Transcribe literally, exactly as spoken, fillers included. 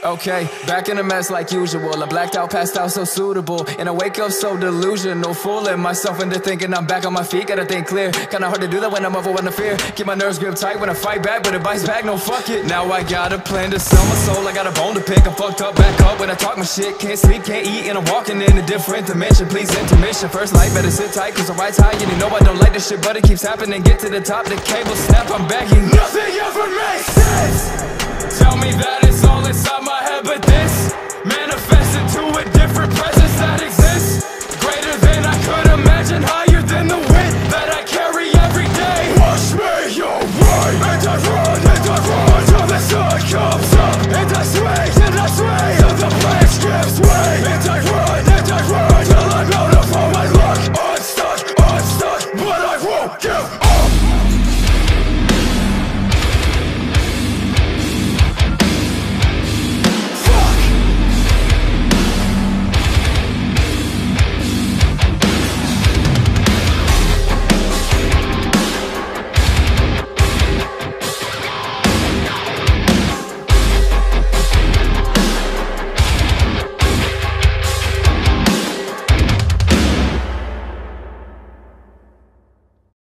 Okay, back in a mess like usual. I blacked out, passed out, so suitable. And I wake up so delusional, fooling myself into thinking I'm back on my feet. Gotta think clear, kinda hard to do that when I'm overwhelmed with fear. Keep my nerves gripped tight when I fight back, but it bites back, no fuck it. Now I got a plan to sell my soul, I got a bone to pick. I'm fucked up, back up when I talk my shit. Can't sleep, can't eat, and I'm walking in a different dimension. Please intermission, first light, better sit tight, cause the right's high. And you know I don't like this shit, but it keeps happening. Get to the top, the cable snap, I'm begging. Nothing ever makes sense. Tell me that it's